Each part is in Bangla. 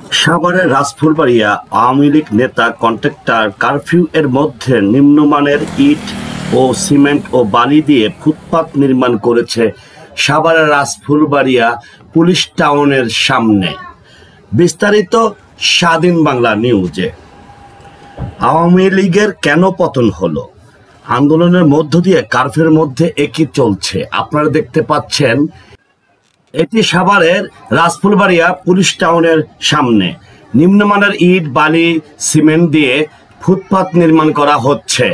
সাভারের রাজফুলবাড়িয়া আওয়ামী লীগ নেতা কন্ট্রাক্টর কারফিউ এর মধ্যে নিম্নমানের ইট ও সিমেন্ট ও বালি দিয়ে ফুটপাত নির্মাণ করেছে সাভারের রাজফুলবাড়িয়া পুলিশ টাউনের সামনে। বিস্তারিত স্বাধীন বাংলা নিউজে। আওয়ামী লীগের কেন পতন হলো? আন্দোলনের মধ্য দিয়ে কারফিউর মধ্যে একই চলছে। আপনারা দেখতে পাচ্ছেন এটি সাভারের রাজফুলবাড়িয়া পুলিশ টাউনের সামনে নিম্নমানের ইট বালি সিমেন্ট দিয়ে ফুটপাত নির্মাণ করা হচ্ছে।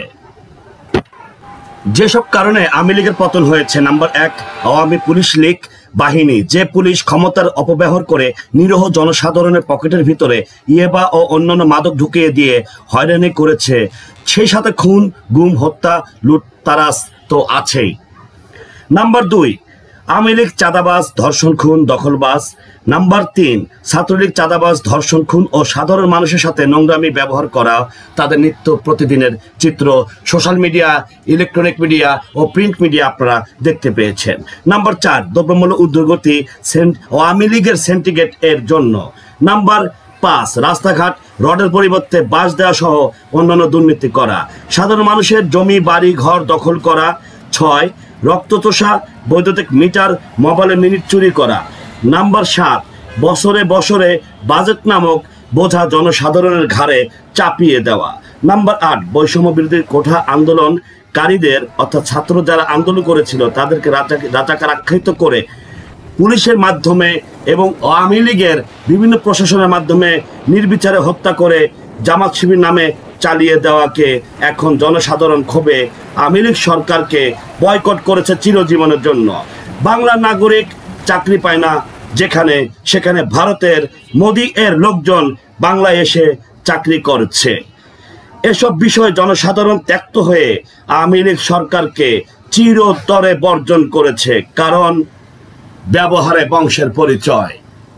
যেসব কারণে আওয়ামী লীগের পতন হয়েছে। নাম্বার 1, আওয়ামী পুলিশ লীগ বাহিনী, যে পুলিশ ক্ষমতার অপব্যবহার করে নিরীহ জনসাধারণের পকেটের ভিতরে ইয়েবা ও অন্যান্য মাদক ঢুকিয়ে দিয়ে হয়রানি করেছে। সেই সাথে খুন, গুম, হত্যা, লুটতারাজ তো আছেই। নাম্বার 2, আওয়ামী লীগ চাঁদাবাজ, ধর্ষণ, খুন, দখলবাজ। নাম্বার 3, ছাত্রলীগ চাঁদাবাজ, ধর্ষণ, খুন ও সাধারণ মানুষের সাথে নোংরামি ব্যবহার করা, তাদের নিত্য প্রতিদিনের চিত্র সোশ্যাল মিডিয়া, ইলেকট্রনিক মিডিয়া ও প্রিন্ট মিডিয়া আপনারা দেখতে পেয়েছেন। নাম্বার 4, দ্রব্যমূল্য ঊর্ধ্বগতি আওয়ামী লীগের সেন্টিগ্রেট এর জন্য। নাম্বার 5, রাস্তাঘাট রডের পরিবর্তে বাঁশ দেওয়া সহ অন্যান্য দুর্নীতি করা, সাধারণ মানুষের জমি বাড়ি ঘর দখল করা। 6, রক্তচোষা, বৈদ্যুতিক মিটার, মোবাইলের মিনিট চুরি করা। নাম্বার 7, বছরে বছরে বাজেট নামক বোঝা জনসাধারণের ঘাড়ে চাপিয়ে দেওয়া। নাম্বার 8, বৈষম্য বিরোধী কোঠা আন্দোলনকারীদের অর্থাৎ ছাত্র যারা আন্দোলন করেছিল তাদেরকে রাজাকার আখ্যায়িত করে পুলিশের মাধ্যমে এবং আওয়ামী লীগের বিভিন্ন প্রশাসনের মাধ্যমে নির্বিচারে হত্যা করে জামাত শিবির নামে চালিয়ে দেওয়াকে এখন জনসাধারণ ক্ষোভে আওয়ামী লীগ সরকারকে বয়কট করেছে চিরজীবনের জন্য। বাংলা নাগরিক চাকরি পায় না যেখানে সেখানে ভারতের মোদি এর লোকজন বাংলায় এসে চাকরি করছে। এসব বিষয়ে জনসাধারণ ত্যক্ত হয়ে আওয়ামী লীগ সরকারকে চিরতরে বর্জন করেছে, কারণ ব্যবহারে বংশের পরিচয়।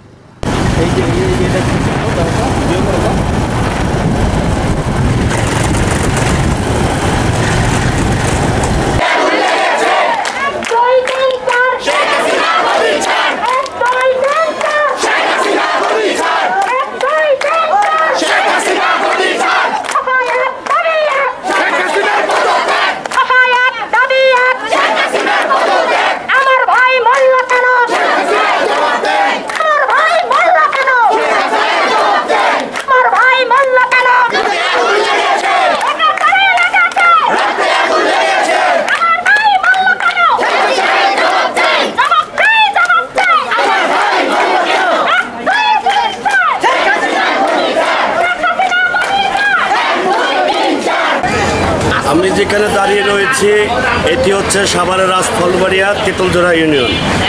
আমি যেখানে দাঁড়িয়ে রয়েছি এটি হচ্ছে সাভারের রাজফুলবাড়িয়া তেঁতুলজোড়া ইউনিয়ন।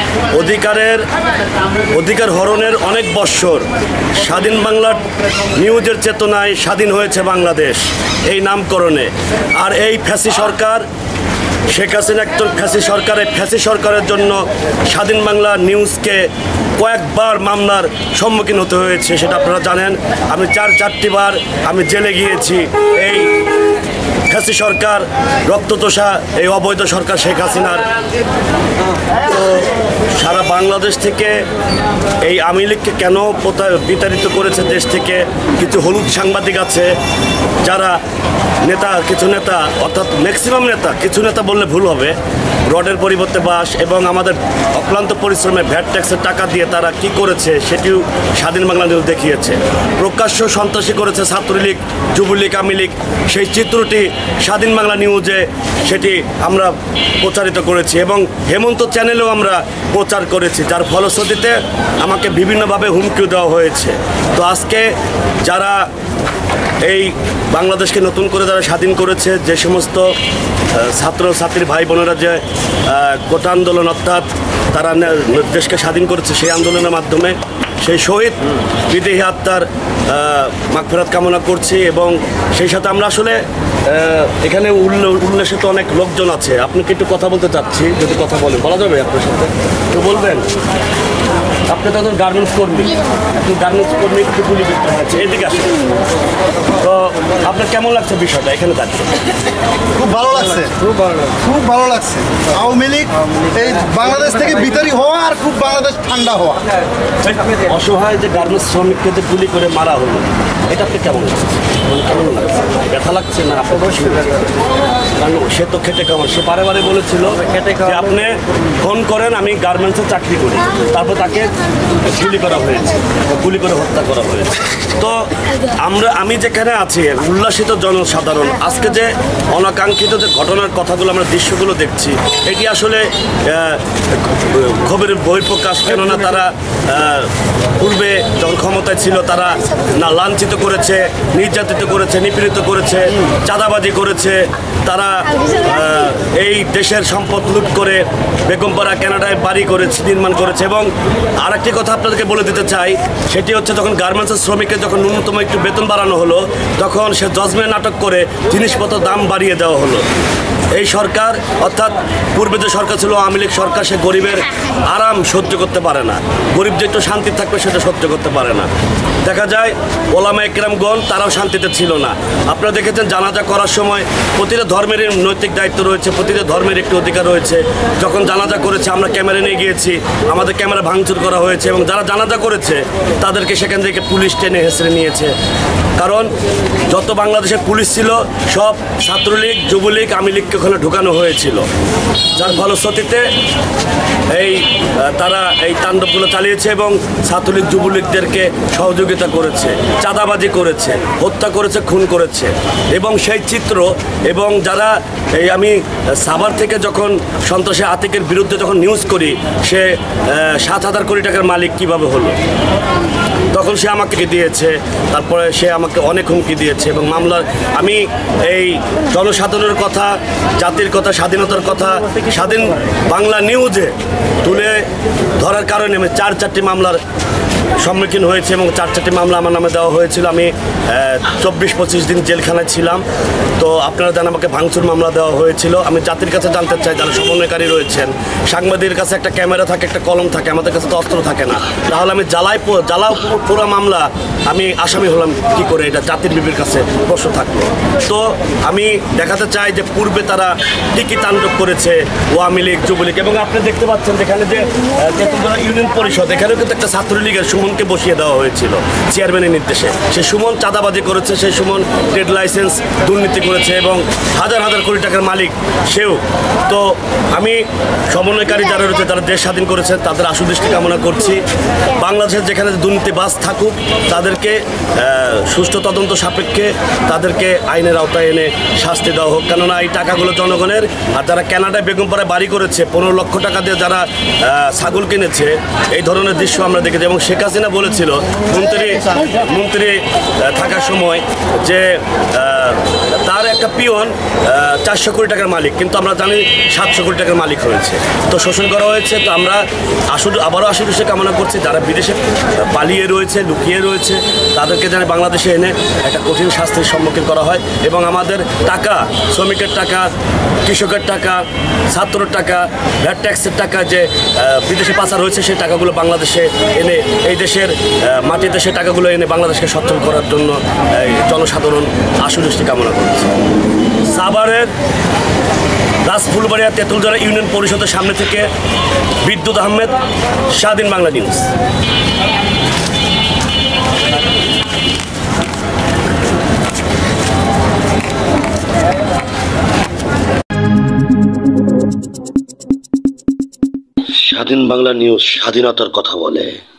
অধিকার হরণের অনেক বৎসর স্বাধীন বাংলার নিউজের চেতনায় স্বাধীন হয়েছে বাংলাদেশ এই নামকরণে। আর এই ফ্যাসি সরকার শেখ হাসিনা একজন ফ্যাসি সরকার, এই ফ্যাসি সরকারের জন্য স্বাধীন বাংলা নিউজকে কয়েকবার মামলার সম্মুখীন হতে হয়েছে, সেটা আপনারা জানেন। আমি চারটি বার আমি জেলে গিয়েছি। এই ফ্যাসি সরকার, রক্তচোষা এই অবৈধ সরকার শেখ হাসিনার। তো সারা বাংলাদেশ থেকে এই আওয়ামী লীগকে কেন বিতাড়িত করেছে দেশ থেকে? কিছু হলুদ সাংবাদিক আছে যারা কিছু নেতা অর্থাৎ ম্যাক্সিমাম নেতা, কিছু নেতা বললে ভুল হবে, রডের পরিবর্তে বাঁশ এবং আমাদের অক্লান্ত পরিশ্রমে ভ্যাট ট্যাক্সের টাকা দিয়ে তারা কি করেছে সেটিও স্বাধীন বাংলা নিউজ দেখিয়েছে। প্রকাশ্য সন্ত্রাসী করেছে ছাত্রলীগ, যুবলীগ, আওয়ামী লীগ, সেই চিত্রটি স্বাধীন বাংলা নিউজে সেটি আমরা প্রচারিত করেছি এবং হেমন্ত চ্যানেলেও আমরা প্রচার করেছি, যার ফলশ্রুতিতে আমাকে বিভিন্নভাবে হুমকিও দেওয়া হয়েছে। তো আজকে যারা এই বাংলাদেশকে নতুন করে যারা স্বাধীন করেছে, যে সমস্ত ছাত্রছাত্রী ভাই বোনেরা যে কোটা আন্দোলন অর্থাৎ তারা দেশকে স্বাধীন করেছে, সেই আন্দোলনের মাধ্যমে সেই শহীদ বিদেহী আত্মার মাগফিরাত কামনা করছি। এবং সেই সাথে আমরা আসলে এখানে উল্লেখিত অনেক লোকজন আছে, আপনাকে একটু কথা বলতে চাচ্ছি, যদি কথা বলা যাবে আপনার সাথে তো বলবেন। আপনি তো একজন গার্মেন্টস কর্মী, একজন গার্মেন্টস কর্মী একটু গুলিবিদ্ধ হয়েছে, এদিকে আসেন। তো আপনার কেমন লাগছে বিষয়টা এখানে দাঁড়িয়ে? খুব ভালো লাগছে, খুব ভালো লাগছে। আওয়ামী লীগ এই বাংলাদেশ থেকে বিতাড়ি হওয়া আর খুব বাংলাদেশ ঠান্ডা হওয়া। অসহায় যে গার্মেন্টস শ্রমিককে যে গুলি করে মারা হলো, এটা আপনি কেমন লাগছে? কেমন লাগছে? ব্যথা লাগছে না আপনার? কারণ সে তো খেটে কেমন, সে বারে বারে বলেছিল যে আপনি ফোন করেন, আমি গার্মেন্টসে চাকরি করি, তারপর তাকে গুলি করা হয়েছে, গুলি করে হত্যা করা হয়েছে। তো আমি যেখানে আছি উল্লাসিত জনসাধারণ, আজকে যে অনাকাঙ্ক্ষিত যে ঘটনার কথাগুলো আমরা দৃশ্যগুলো দেখছি, এটি আসলে ক্ষোভের বহিঃপ্রকাশ। কেননা তারা পূর্বে যখন ক্ষমতায় ছিল তারা না লাঞ্ছিত করেছে, নির্যাতিত করেছে, নিপীড়িত করেছে, চাঁদাবাজি করেছে, তারা এই দেশের সম্পদ লুট করে বেগমপাড়া কানাডায় বাড়ি করেছে, নির্মাণ করেছে। এবং আরেকটি কথা আপনাদেরকে বলে দিতে চাই, সেটি হচ্ছে যখন গার্মেন্টসের শ্রমিকের যখন ন্যূনতম একটু বেতন বাড়ানো হলো, তখন সে জজমেন্ট নাটক করে জিনিসপত্র দাম বাড়িয়ে দেওয়া হলো। এই সরকার, অর্থাৎ পূর্বে যে সরকার ছিল আওয়ামী লীগ সরকার, সে গরিবের আরাম সহ্য করতে পারে না, গরিব যে একটু শান্তি থাকবে সেটা সহ্য করতে পারে না। দেখা যায় ওলামা একরামগণ তারাও শান্তিতে ছিল না। আপনারা দেখেছেন জানাজা করার সময় প্রতিটা ধর্মেরই নৈতিক দায়িত্ব রয়েছে, প্রতিটা ধর্মের একটি অধিকার রয়েছে। যখন জানাজা করেছে আমরা ক্যামেরা নিয়ে গিয়েছি, আমাদের ক্যামেরা ভাঙচুর করা হয়েছে এবং যারা জানাজা করেছে তাদেরকে সেখান থেকে পুলিশ টেনে হেসড়ে নিয়েছে। কারণ যত বাংলাদেশের পুলিশ ছিল সব ছাত্রলীগ, যুবলীগ, আওয়ামী লীগকে ওখানে ঢুকানো হয়েছিল, যার ফলশ্রুতিতে তারা এই তাণ্ডবগুলো চালিয়েছে এবং ছাত্রলীগ যুবলীগদেরকে সহযোগিতা করেছে, চাঁদাবাজি করেছে, হত্যা করেছে, খুন করেছে। এবং সেই চিত্র এবং যারা আমি সাভার থেকে যখন সন্ত্রাসী আতিকের বিরুদ্ধে যখন নিউজ করি, সে 7,000 কোটি টাকার মালিক কিভাবে হলো, তখন সে আমাকে দিয়েছে, তারপরে সে আমাকে অনেক হুমকি দিয়েছে। এবং মামলার আমি এই জনসাধারণের কথা, জাতির কথা, স্বাধীনতার কথা স্বাধীন বাংলা নিউজে তুলে ধরার কারণে আমি 4-4টি মামলার সম্মুখীন হয়েছে এবং 4-4টি মামলা আমার নামে দেওয়া হয়েছিল। আমি 24-25 দিন জেলখানায় ছিলাম। তো আপনারা জানেন আমাকে ভাঙচুর মামলা দেওয়া হয়েছিল। আমি জাতির কাছে জানতে চাই, যারা সমন্বয়কারী রয়েছেন, সাংবাদিকের কাছে একটা ক্যামেরা থাকে, একটা কলম থাকে, আমাদের কাছে তো অস্ত্র থাকে না, তাহলে আমি জ্বালাও পুরো মামলা আমি আসামি হলাম কি করে? এটা জাতির বিবেকের কাছে প্রশ্ন থাকলো। তো আমি দেখাতে চাই যে পূর্বে তারা টিকি তাণ্ডব করেছে আওয়ামী লীগ, যুবলীগ। এবং আপনি দেখতে পাচ্ছেন যেখানে যে তেঁতুলতলা ইউনিয়ন পরিষদ, এখানেও কিন্তু একটা ছাত্রলীগের সুমনকে বসিয়ে দেওয়া হয়েছিল চেয়ারম্যানের নির্দেশে। সে সুমন চাঁদাবাজি করেছে, সেই সুমন ট্রেড লাইসেন্স দুর্নীতি করেছে এবং হাজার হাজার কোটি টাকার মালিক সেও। তো আমি সমন্বয়কারী যারা রয়েছে, যারা দেশ স্বাধীন করেছে, তাদের আশুদৃষ্টি কামনা করছি। বাংলাদেশের যেখানে দুর্নীতিবাজ থাকুক তাদেরকে সুষ্ঠু তদন্ত সাপেক্ষে তাদেরকে আইনের আওতায় এনে শাস্তি দেওয়া হোক। কেননা এই টাকাগুলো জনগণের। আর যারা কানাডায় বেগমপাড়ায় বাড়ি করেছে, 15 লক্ষ টাকা দিয়ে যারা ছাগল কিনেছে, এই ধরনের দৃশ্য আমরা দেখেছি। এবং শেখ হাসিনা বলেছিল মন্ত্রী থাকার সময় যে তার একটা পিয়ন 400 কোটি টাকার মালিক, কিন্তু আমরা জানি 700 কোটি টাকার মালিক হয়েছে। তো শোষণ করা হয়েছে। তো আমরা আবারও আশুদৃষ্টি কামনা করছি, যারা বিদেশে পালিয়ে রয়েছে, লুকিয়ে রয়েছে, তাদেরকে যেন বাংলাদেশে এনে একটা কঠিন শাস্তির সম্মুখীন করা হয়। এবং আমাদের টাকা, শ্রমিকের টাকা, কৃষকের টাকা, ছাত্রের টাকা, ভ্যাট ট্যাক্সের টাকা যে বিদেশে পাচার হয়েছে, সেই টাকাগুলো বাংলাদেশে এনে এই দেশের মাটিতে সেই টাকাগুলো এনে বাংলাদেশকে সচ্ছল করার জন্য জনসাধারণ আশুদৃষ্টি কামনা করছে। সাভারের রাজফুলবাড়িয়া তেঁতুলতলা ইউনিয়ন পরিষদের সামনে থেকে বিদ্যুৎ আহমেদ, স্বাধীন বাংলা নিউজ। স্বাধীন বাংলা নিউজ স্বাধীনতার কথা বলে।